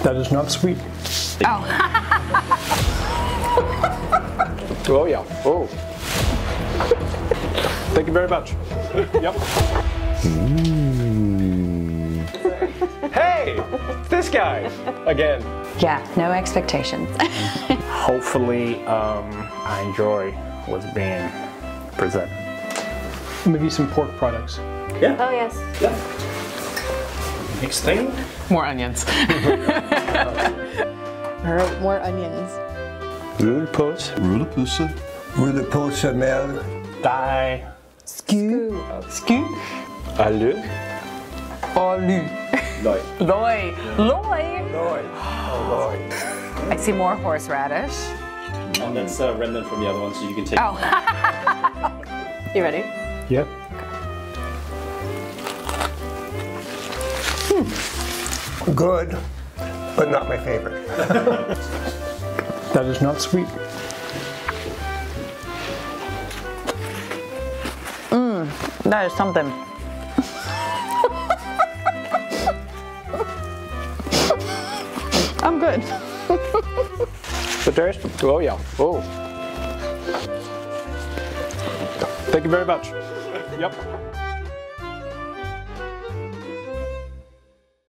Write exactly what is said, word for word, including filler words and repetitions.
That is not sweet. Oh. Oh yeah. Oh. Thank you very much. Yep. Mm. Hey, this guy again. Yeah, no expectations. Hopefully, um, I enjoy what's being presented. Maybe some pork products. Yeah. Oh yes. Yeah. Next thing. More onions. Alright, more onions. Rullepølse. Rullepølse. Rullepølse med Dej. Sky. Sky. og løg. Og ly. Løg. Løg. Løg. Løg. Løg. I see more horseradish. And that's uh, remnant from the other one, so you can take. Oh. You ready? Yep. Good, but not my favorite. That is not sweet. Mmm, that is something. I'm good. The taste? Oh yeah. Oh. Thank you very much. Yep.